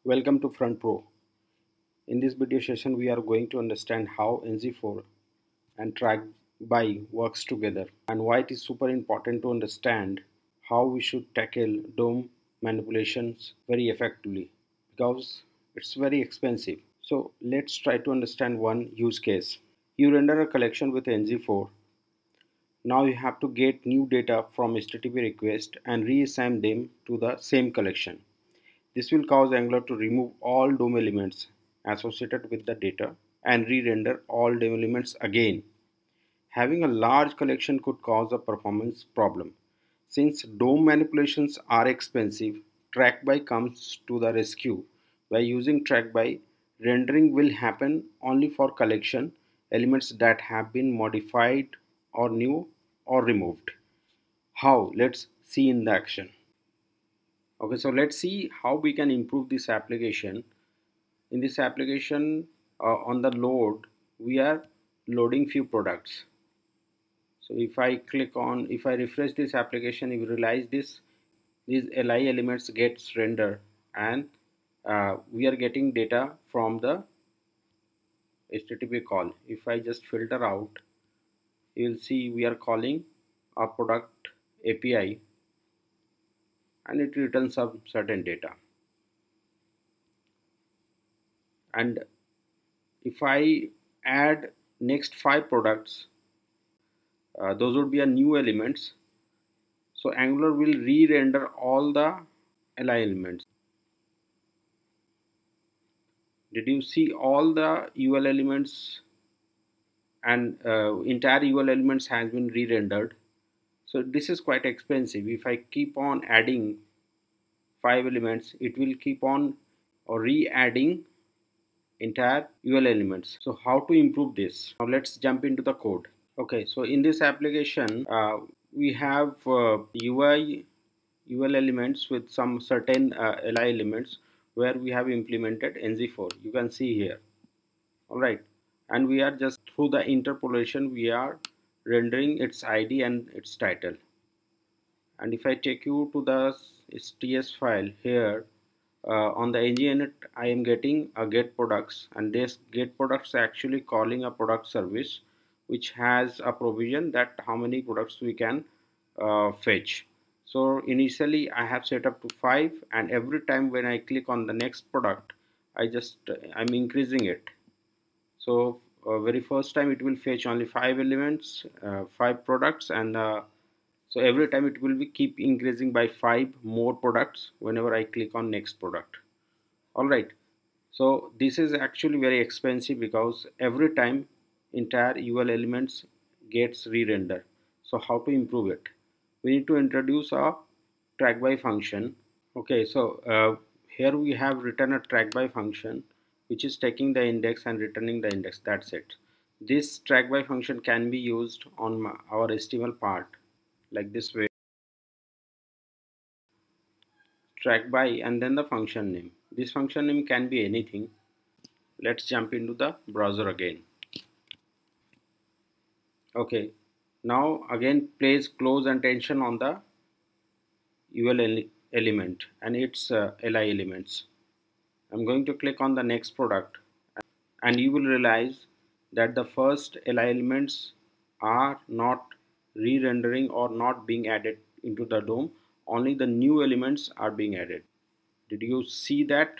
Welcome to FrontPro. In this video session, we are going to understand how ngFor and trackBy works together and why it is super important to understand how we should tackle DOM manipulations very effectively because it's very expensive. So let's try to understand one use case. You render a collection with ngFor. Now you have to get new data from HTTP request and reassign them to the same collection. This will cause Angular to remove all DOM elements associated with the data and re-render all DOM elements again. Having a large collection could cause a performance problem. Since DOM manipulations are expensive, trackBy comes to the rescue. By using trackBy, rendering will happen only for collection elements that have been modified or new or removed. How? Let's see in the action. Okay, so let's see how we can improve this application. In this application, on the load, we are loading few products. So if I refresh this application, you realize these li elements gets rendered, and we are getting data from the HTTP call. If I just filter out, you will see we are calling a product API, and it returns some certain data. And if I add next 5 products, those would be a new elements. So Angular will re-render all the li elements. Did you see all the UL elements and entire UL elements has been re-rendered? So this is quite expensive. If I keep on adding 5 elements, it will keep on re-adding entire UL elements. So how to improve this? Now let's jump into the code. Okay, so in this application we have UI UL elements with some certain li elements where we have implemented ngFor. You can see here. Alright, and we are just through the interpolation we are rendering its ID and its title. And if I take you to the ts file here, on the ngInit I am getting a get products, and this get products actually calling a product service which has a provision that how many products we can fetch. So initially I have set up to 5, and every time when I click on the next product I'm increasing it. So very first time it will fetch only 5 elements, 5 products, and so every time it will be keep increasing by 5 more products whenever I click on next product. Alright, so this is actually very expensive because every time entire UL elements gets re-rendered. So how to improve it? We need to introduce a trackBy function. Okay, so here we have written a trackBy function which is taking the index and returning the index. That's it. This trackBy function can be used on our HTML part like this way. TrackBy and then the function name. This function name can be anything. Let's jump into the browser again. Okay, now again place close attention on the UL element and its li elements. I'm going to click on the next product, and you will realize that the first li elements are not re-rendering or not being added into the DOM. Only the new elements are being added. Did you see that?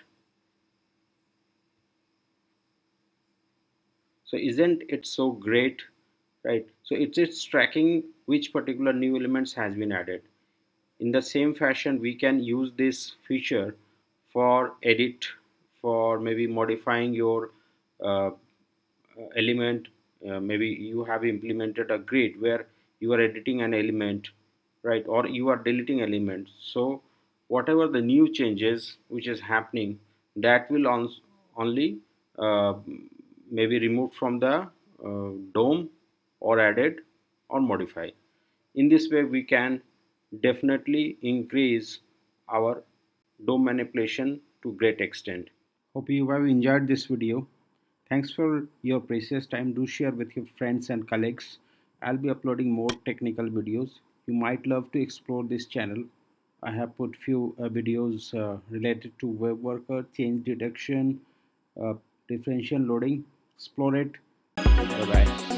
So isn't it so great, right? So it's tracking which particular new elements has been added. In the same fashion, we can use this feature for edit, for maybe modifying your element. Maybe you have implemented a grid where you are editing an element, right? Or you are deleting elements. So whatever the new changes which is happening, that will only maybe removed from the DOM or added or modify. In this way we can definitely increase our DOM manipulation to great extent. Hope you have enjoyed this video. Thanks for your precious time. Do share with your friends and colleagues. I'll be uploading more technical videos. You might love to explore this channel. I have put few videos related to web worker, change detection, differential loading. Explore it. Bye bye.